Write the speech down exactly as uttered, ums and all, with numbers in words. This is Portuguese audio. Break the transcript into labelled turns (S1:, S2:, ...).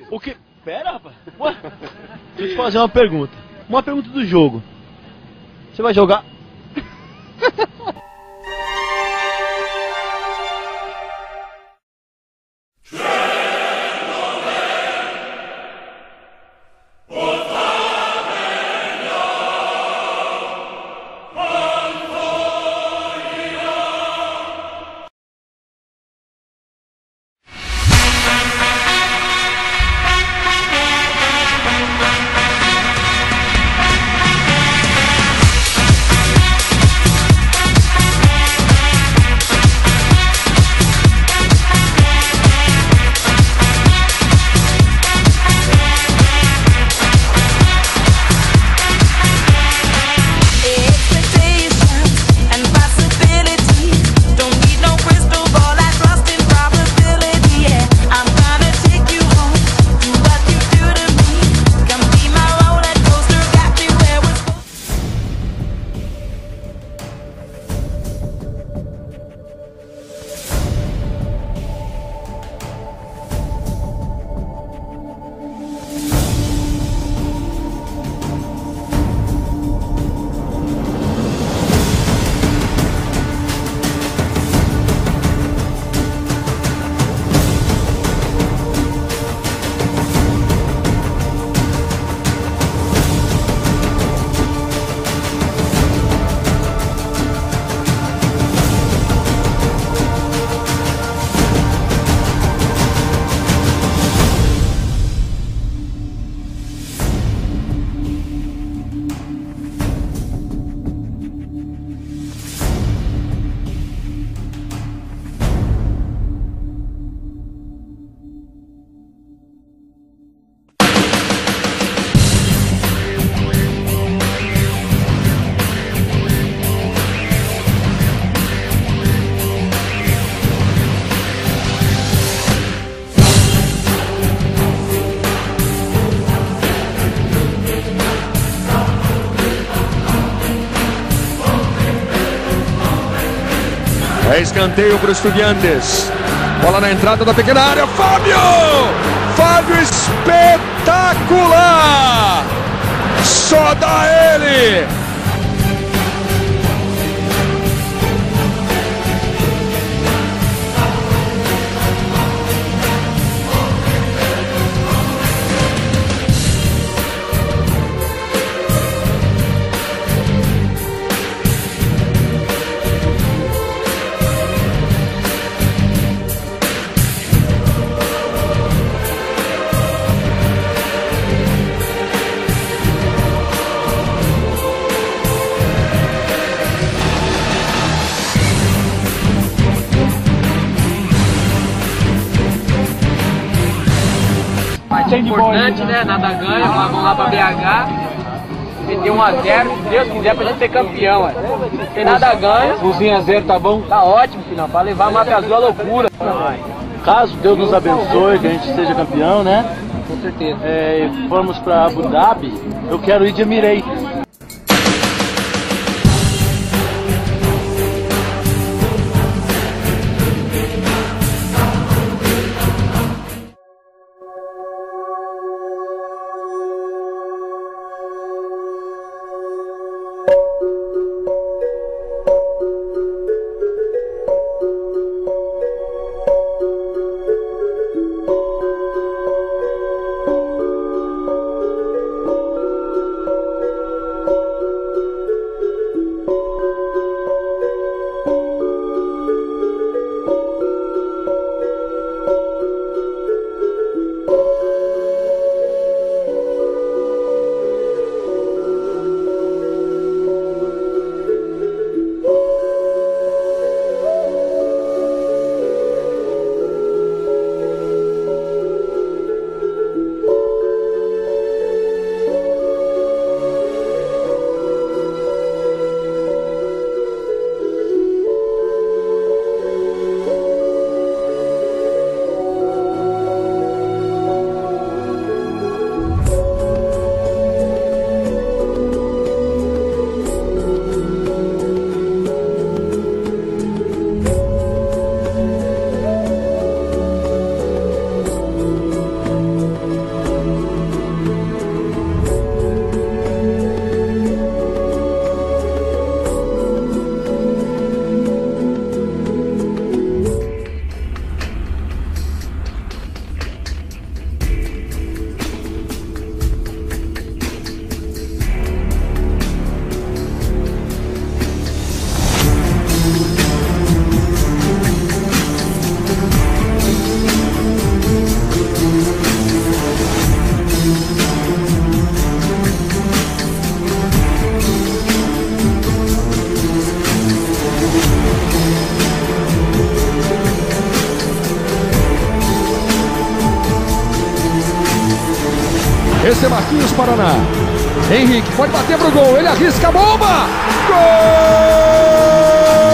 S1: O que? Pera, rapaz. Ué? Deixa eu te fazer uma pergunta. Uma pergunta do jogo. Você vai jogar...
S2: É escanteio para o Estudiantes. Bola na entrada da pequena área. Fábio! Fábio espetacular! Só dá ele!
S3: Importante, né? Nada ganha, vamos lá pra B H, meter um a zero, se Deus quiser, pra gente ser campeão, ué. Tem nada ganha.
S1: Um a zero tá bom?
S3: Tá ótimo, final, pra levar a Mata Azul à loucura.
S1: Caso Deus nos abençoe, que a gente seja campeão, né?
S3: Com certeza.
S1: É, formos pra Abu Dhabi, eu quero ir de Emirates.
S2: C Marquinhos, Paraná. Henrique pode bater pro gol, ele arrisca a bomba! Gol!